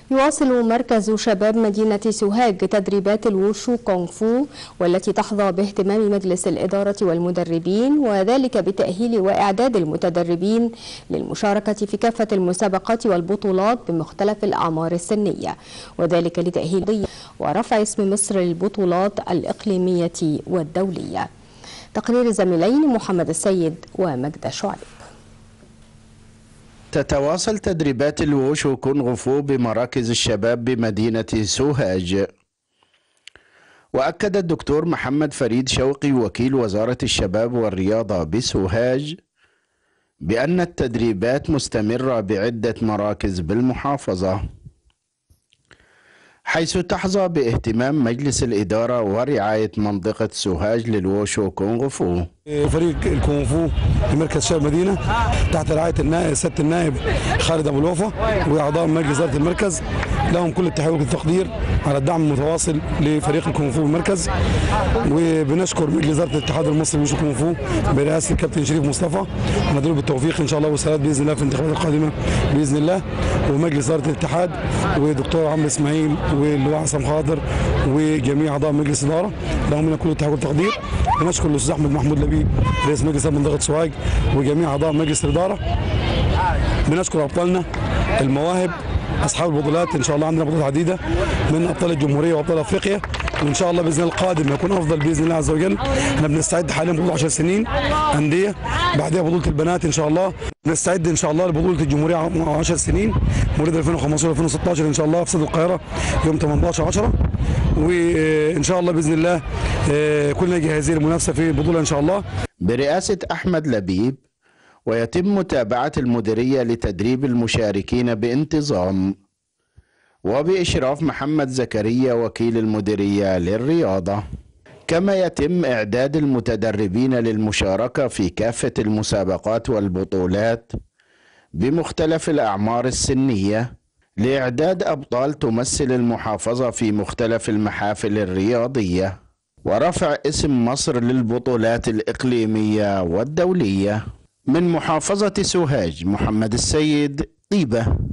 يواصل مركز شباب مدينة سوهاج تدريبات الوشو كونغ فو والتي تحظى باهتمام مجلس الإدارة والمدربين، وذلك بتأهيل وإعداد المتدربين للمشاركة في كافة المسابقات والبطولات بمختلف الأعمار السنية، وذلك لتأهيل ورفع اسم مصر للبطولات الإقليمية والدولية. تقرير الزميلين محمد السيد ومجد شعيب. تتواصل تدريبات الوشو كونغ فو بمراكز الشباب بمدينة سوهاج. وأكد الدكتور محمد فريد شوقي وكيل وزارة الشباب والرياضة بسوهاج بأن التدريبات مستمرة بعدة مراكز بالمحافظة، حيث تحظى باهتمام مجلس الإدارة ورعاية منطقة سوهاج للوشو كونغ فو. فريق الكونغ فو في مركز شباب مدينة تحت رعاية سيادة النائب خالد أبو الوفا وأعضاء مجلس إدارة المركز، لهم كل التحية والتقدير على الدعم المتواصل لفريق الكونغ فو بالمركز. وبنشكر مجلس إدارة الاتحاد المصري للوشو كونغ فو برئاسة الكابتن شريف مصطفى، وندعو بالتوفيق إن شاء الله والسداد بإذن الله في الانتخابات القادمة بإذن الله. ومجلس إدارة الاتحاد ودكتور عمرو إسماعيل واللواء عصام خاضر وجميع أعضاء مجلس الإدارة لهم منا كل التحية والتقدير. بنشكر الأستاذ أحمد محمود لبيب رئيس مجلس منطقة سوهاج وجميع أعضاء مجلس الإدارة. بنشكر أبطالنا المواهب أصحاب البطولات، إن شاء الله عندنا بطولات عديدة من أبطال الجمهورية وأبطال أفريقيا، وإن شاء الله بإذن الله القادم يكون أفضل بإذن الله عز وجل. احنا بنستعد حاليا بطولة 10 سنين أندية، بعدها بطولة البنات إن شاء الله، نستعد إن شاء الله لبطولة الجمهورية 10 سنين مواليد 2015 و2016 إن شاء الله في استاد القاهرة يوم 18/10، وإن شاء الله بإذن الله كلنا جاهزين للمنافسة في البطولة إن شاء الله برئاسة أحمد لبيب. ويتم متابعة المديرية لتدريب المشاركين بانتظام وبإشراف محمد زكريا وكيل المديرية للرياضة. كما يتم إعداد المتدربين للمشاركة في كافة المسابقات والبطولات بمختلف الأعمار السنية لإعداد أبطال تمثل المحافظة في مختلف المحافل الرياضية ورفع اسم مصر للبطولات الإقليمية والدولية. من محافظة سوهاج محمد السيد، طيبة.